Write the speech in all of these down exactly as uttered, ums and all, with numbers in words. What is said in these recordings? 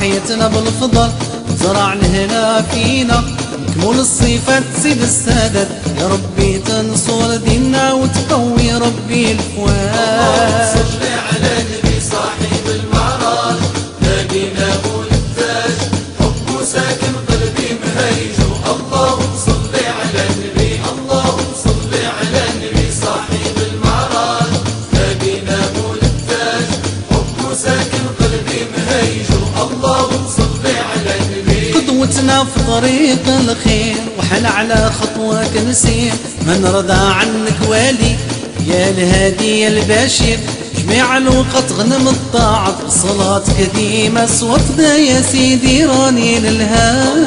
حياتنا بالفضل زرع الهنا فينا نكمل الصفات سيد السادات يا ربي تنصر ديننا وتقوي ربي الفؤاد. صل على نبي صاحب المعراج نبينا ابو التاج حبه ساكن قلبي مهيج. اللهم صل على النبي اللهم صل على النبي صاحب المعراج نبينا ابو التاج حبه ساكن قلبي مهيج. اللهم صل على النبي قدوتنا في طريق الخير وحنا على خطوك نسير ما نرضى عنك والي يا الهادي يا البشير. جميع الوقت غنم الطاعة بصلاة قديمة سوفدا يا سيدي راني للهاد.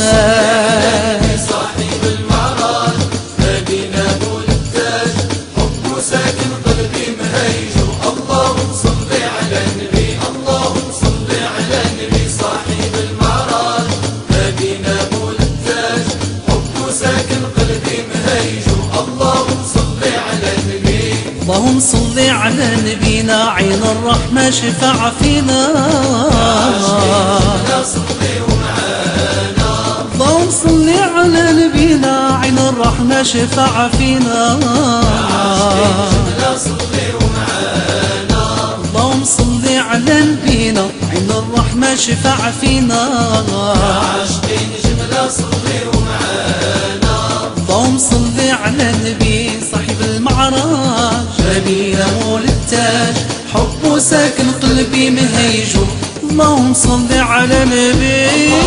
صاحب المعراج نبينا ابو التاج حبه ساكن قلبي مهيج. اللهم صل على النبي اللهم صل على النبي صاحب المعراج نبينا ابو التاج حبه ساكن قلبي مهيج. اللهم صل على النبي اللهم صل على نبينا عين الرحمة شفع فينا. اللهم صل على نبينا عين الرحمة شفع فينا. اللهم صل على نبينا عين الرحمة شفع فينا. اللهم صل على النبي صاحب المعراج نبينا مول التاج حبه ساكن قلبي مهيج. اللهم صل على النبي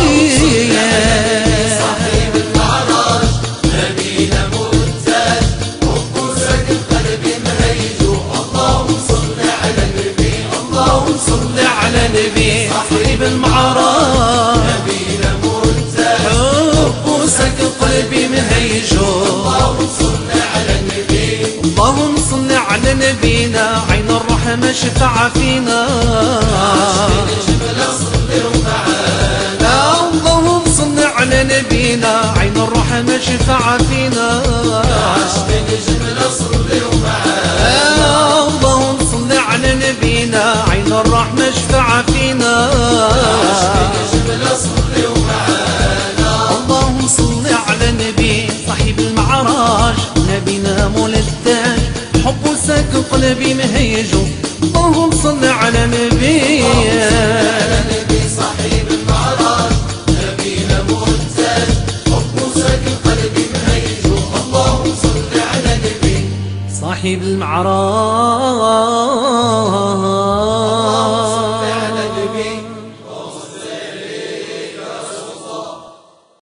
صاحب المعراج نبينا مول التاج حبه ساكن قلبي مهيج. اللهم صل على النبي اللهم صل على النبي صاحب المعراج نبينا مول التاج حبه ساكن قلبي مهيج. اللهم صل على النبي اللهم صل على نبينا عين الرحمة شفع فينا. اللهم صل على نبينا عين الرحمة شفع فينا. اللهم صل على نبينا عين الرحمة شفع فينا. اللهم صل على النبي صاحب المعراج نبينا مول التاج حبه ساكن قلبي مهيج. اللهم صل على النبي صاحب المعراج نبينا مول التاج حبه ساكن قلبي مهيج. اللهم صل على النبي صاحب المعراج